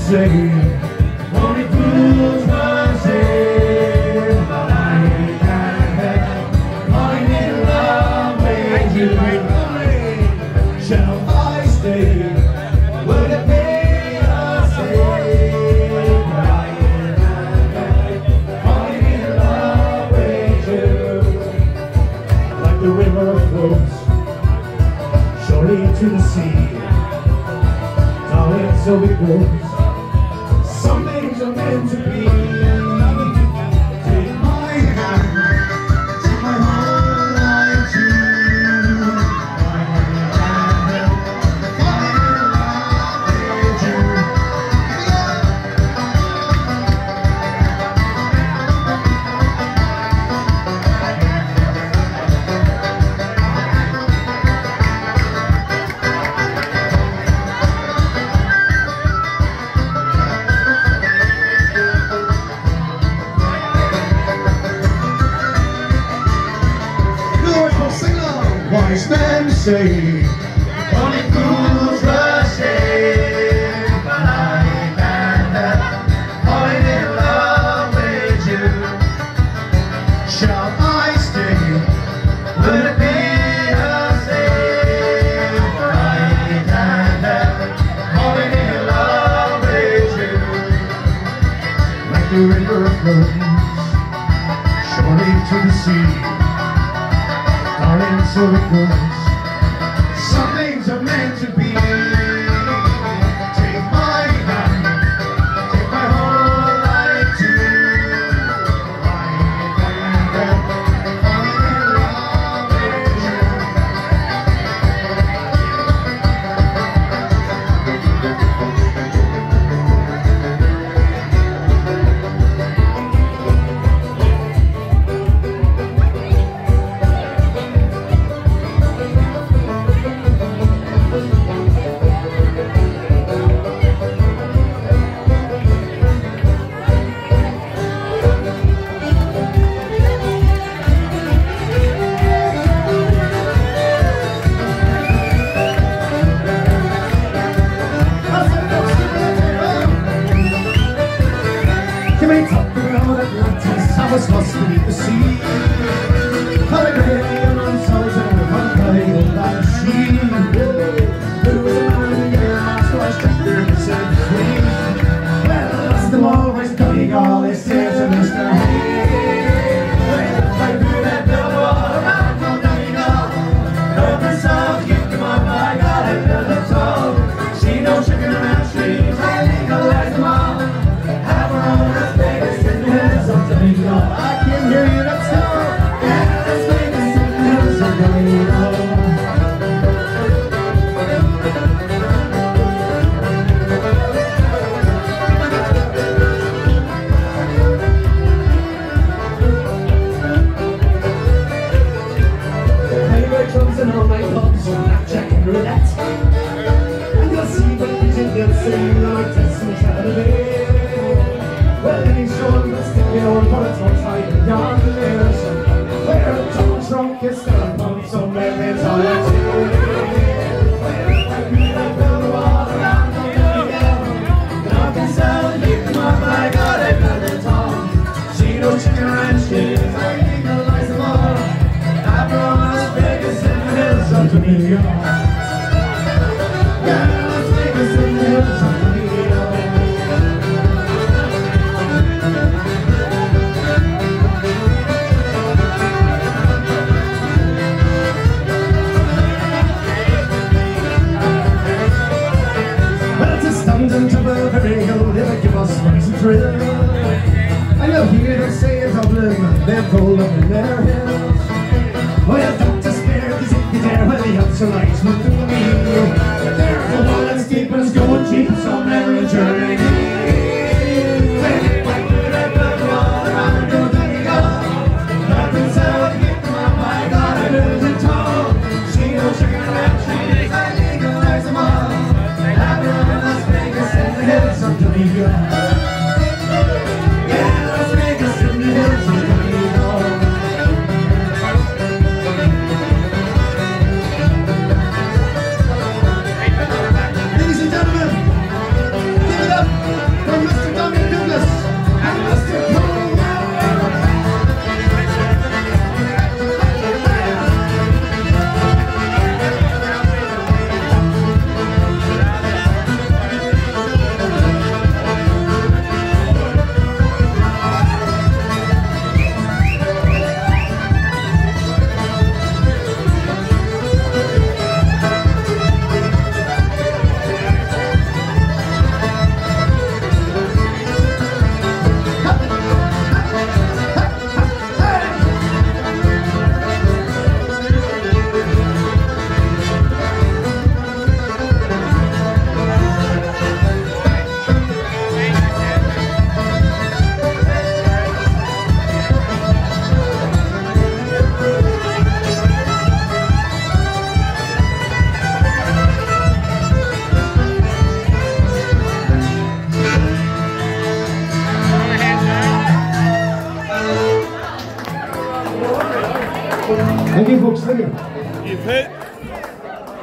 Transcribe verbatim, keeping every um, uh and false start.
say only fools must say, but I can't help falling in love with you. Shall I stay? Would it be a sin? But I can't help falling in love with you. Like the river flows surely to the sea, darling, so it goes. Some things are meant to be. Take my hand, take my whole life to you. I can't help falling in love with you. Wise men say only fools rush in, but I can't help falling in love with you. Shall I stay? Would it be a sin? But I can't help falling in love with you. Like the river flows surely to the sea, darling, so it goes. Some things are meant to be. Take my hand, take my whole life too. I can't help falling in love with you. I was lost beneath the sea. Holiday among souls and one play by the sea. Who was a man in your heart, so I struck there and set free. Well, that's them always cutting all his tears and Mister Hay. Well, I blew that double all around from Donegal. Heard myself kick them up, I got it in the toe. See no chicken around trees, I legalize them all. Have our own Las Vegas in the hills of Donegal. I can hear you, that's so. Yeah, Las Vegas in the hills of Donegal. Highway clubs and all night pubs, blackjack and roulette. And you'll see what you did, they'll say you like this and try to be. Well, any show let's stick it on, but it's all tight and down the layers. Where a tall trunk is still a pump, somewhere there's all that's it. Where I feel I build a wall around the hill. Nothing selling, keep them up, I got it at the top. See no chicken ranches, I legalize them all. I'm from Las Vegas in the hills of Donegal. Yeah, Las Vegas in the hills of Donegal. Thrill. I know here they say in Dublin they're cold up in their hills. Oh, you don't despair, cause if you dare, well, the ups are lights. Thank you, folks. Thank you. You've hit.